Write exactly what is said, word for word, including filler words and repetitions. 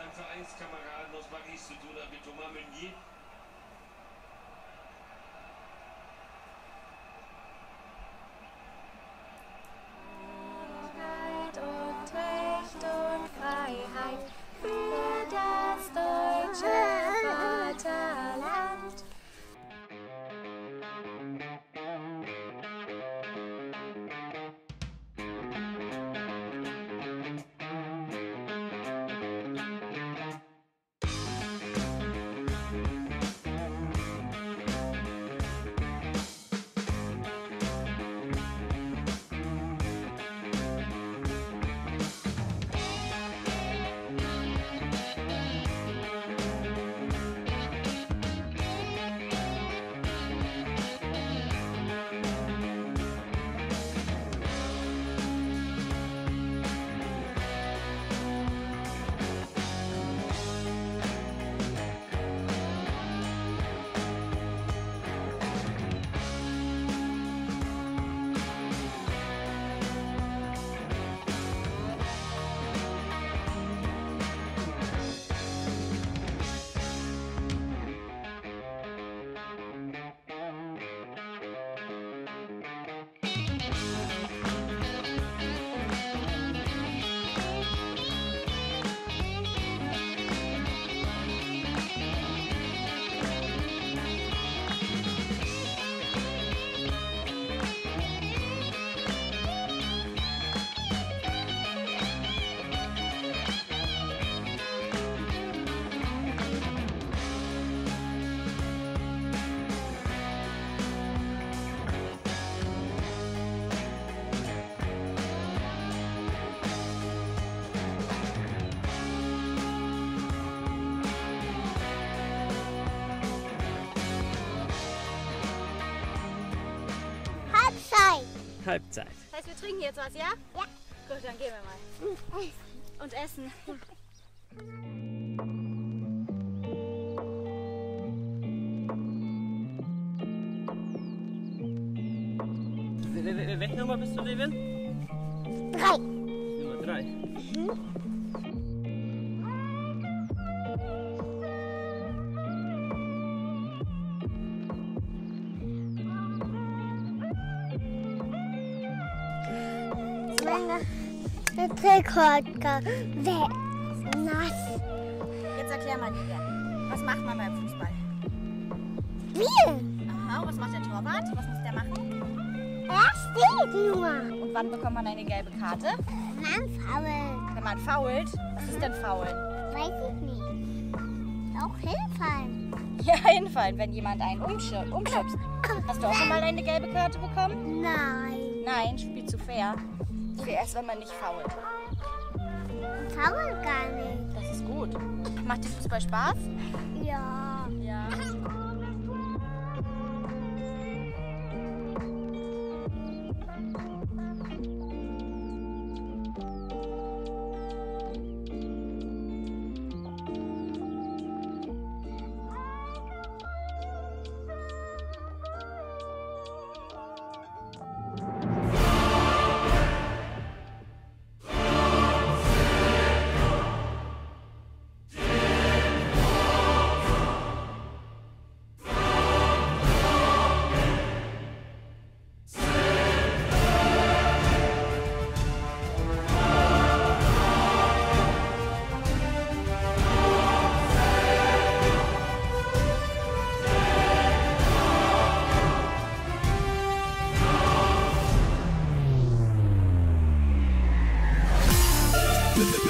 seinen Vereinskameraden aus Paris zu tun hat, mit Thomas Meunier. Und Recht und Freiheit für das deutsche Vaterland. Halbzeit. Das heißt, wir trinken jetzt was, ja? Ja. Gut, dann gehen wir mal. Und essen. Welche Nummer bist du, Levin? Drei. Nummer drei. Mhm. Der Trikot weg. Nass. Jetzt erklär mal hier. Was macht man beim Fußball? Spielen. Aha, was macht der Torwart? Was muss der machen? Er steht nur. Und wann bekommt man eine gelbe Karte? Man fault. Wenn man fault? Was ist denn faulen? Weiß ich nicht. Auch hinfallen. Ja, hinfallen, wenn jemand einen umschubst. umschubst. Hast du auch schon mal eine gelbe Karte bekommen? Nein. Nein, spielt zu fair. Fair ist, wenn man nicht fault. Faul gar nicht. Das ist gut. Macht dir Fußball Spaß? Ja. Ja. The